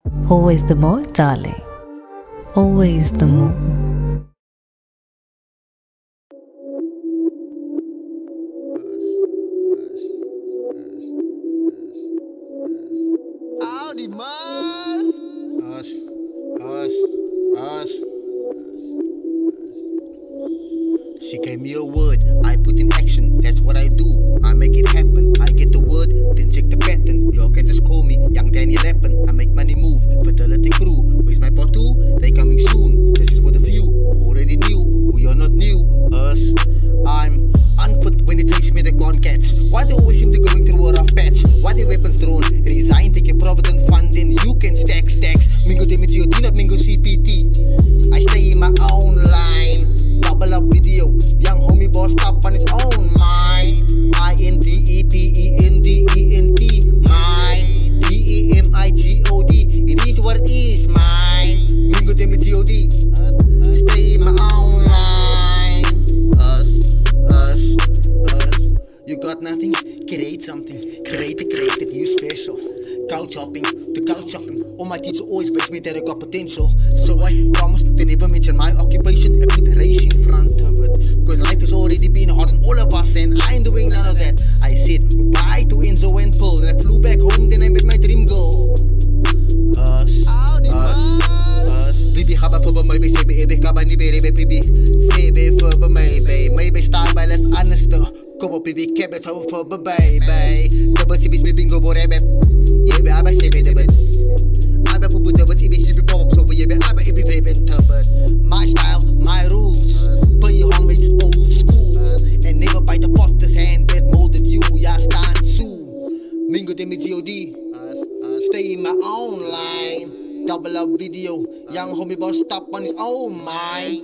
Always the more, darling. Always the more. Howdy, man. Us. She gave me a word, I put in action. That's what I do, I make it happen. I get the word, then check the pattern. Y'all can just call me Young Danny Leppen. I make money move, fidelity crew. Where's my part 2? They coming soon. This is for the few who already knew. We are not new, us. I'm unfit when it takes me the gone cats. Why they always seem to going through a rough patch? Why they weapons thrown? Resign, take your provident fund, then you can stack stacks. Mingo DEMIGOD, not Mingo CPT. I stay in my own line. Double up video, young homie bossed up on his own mind. INDEPENDENT, mine. DEMIGOD, it is what it is, mine. Mingo DEMIGOD, stay in my own line. Us. You got nothing? Create something. Create it, you special. Couch hopping, the couch shopping. All my teachers always wish me that I got potential. So I promise to never mention my occupation and put the race in front of it. Cause life has already been hard on all of us and I ain't doing none of that. I said goodbye to Enzo and Paul and I flew back home, then I met my dream girl. Us. Bibi gaba voor maybe sebe ebe kaba ni berebe bibi. Sebe voor maybe star by less honest. Kobo bibi kebe so for baby. Double CB's me bingo borebe. Yebe aba sebe debet. Aba pupu debet ibi hibi pop so yebe aba ibi veben tubet. My style, my rules. Pay homage old school. And never bite the poster's hand that molded you. Ya stand soon. Mingo DEMIGOD. Stay in my own line. Double up video. Young homie boss stop on his own mind.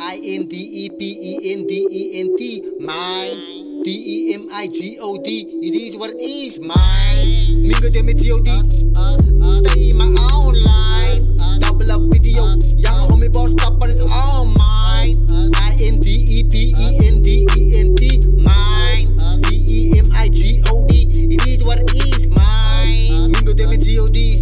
INDEPENDENT, mine. DEMIGOD, it is what it is, mine. Mingo DEMIGOD, stay in my own line. Double up video, young homie boss stop on his own mind. INDEPENDENT, mine. DEMIGOD, it is what it is, mine. Mingo DEMIGOD.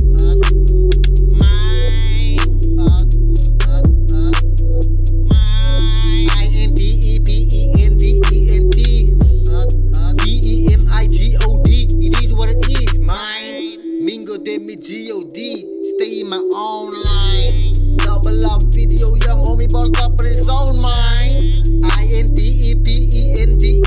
DEMIGOD, stay in my own line. Double up video, young homie boss up in his own mind. INDEPENDENT.